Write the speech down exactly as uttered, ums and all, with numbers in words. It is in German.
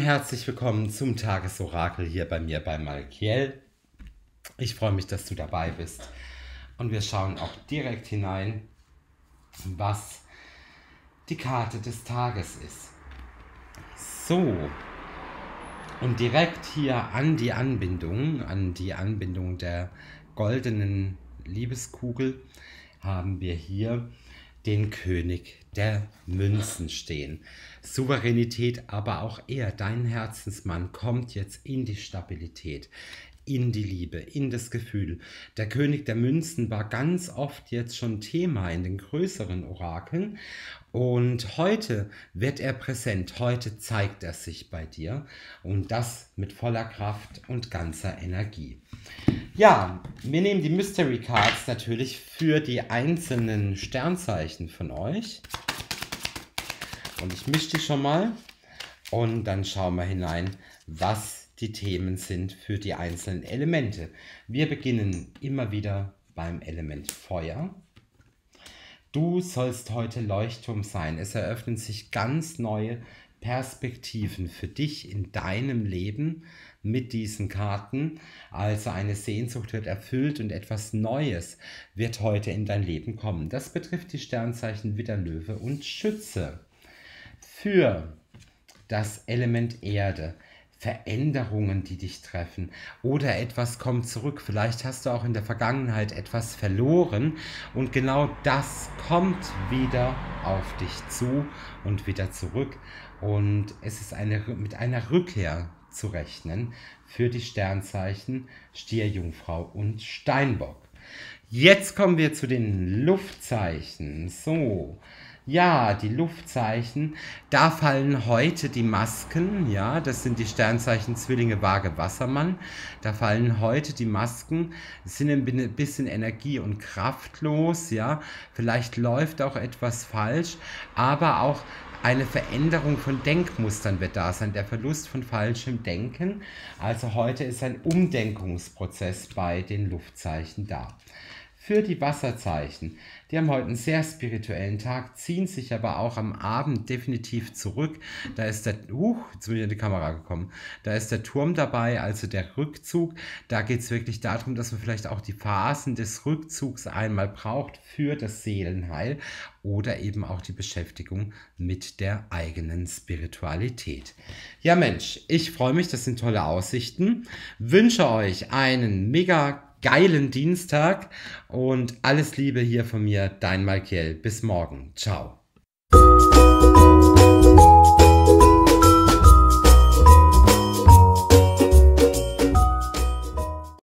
herzlich willkommen zum Tagesorakel hier bei mir bei Malkiel. Ich freue mich, dass du dabei bist. Und wir schauen auch direkt hinein, was die Karte des Tages ist. So, und direkt hier an die Anbindung, an die Anbindung der goldenen Liebeskugel haben wir hier den König der Münzen stehen. Souveränität, aber auch er, dein Herzensmann, kommt jetzt in die Stabilität, in die Liebe, in das Gefühl. Der König der Münzen war ganz oft jetzt schon Thema in den größeren Orakeln und heute wird er präsent, heute zeigt er sich bei dir und das mit voller Kraft und ganzer Energie. Ja, wir nehmen die Mystery Cards natürlich für die einzelnen Sternzeichen von euch. Und ich mische die schon mal. Und dann schauen wir hinein, was die Themen sind für die einzelnen Elemente. Wir beginnen immer wieder beim Element Feuer. Du sollst heute Leuchtturm sein. Es eröffnen sich ganz neue Perspektiven für dich in deinem Leben mit diesen Karten. Also eine Sehnsucht wird erfüllt und etwas Neues wird heute in dein Leben kommen. Das betrifft die Sternzeichen Widder, Löwe und Schütze. Für das Element Erde. Veränderungen, die dich treffen oder etwas kommt zurück. Vielleicht hast du auch in der Vergangenheit etwas verloren und genau das kommt wieder auf dich zu und wieder zurück und es ist eine, mit einer Rückkehr zu rechnen für die Sternzeichen Stier, Jungfrau und Steinbock. Jetzt kommen wir zu den Luftzeichen. So. Ja, die Luftzeichen, da fallen heute die Masken, ja, das sind die Sternzeichen Zwillinge, Waage, Wassermann. Da fallen heute die Masken, sind ein bisschen energie- und kraftlos, ja. Vielleicht läuft auch etwas falsch, aber auch eine Veränderung von Denkmustern wird da sein, der Verlust von falschem Denken. Also heute ist ein Umdenkungsprozess bei den Luftzeichen da. Für die Wasserzeichen, die haben heute einen sehr spirituellen Tag, ziehen sich aber auch am Abend definitiv zurück. Da ist der, uh, jetzt bin ich in die Kamera gekommen, da ist der Turm dabei, also der Rückzug. Da geht es wirklich darum, dass man vielleicht auch die Phasen des Rückzugs einmal braucht für das Seelenheil oder eben auch die Beschäftigung mit der eigenen Spiritualität. Ja Mensch, ich freue mich, das sind tolle Aussichten. Wünsche euch einen mega geilen Dienstag und alles Liebe hier von mir, dein Malkiel. Bis morgen. Ciao.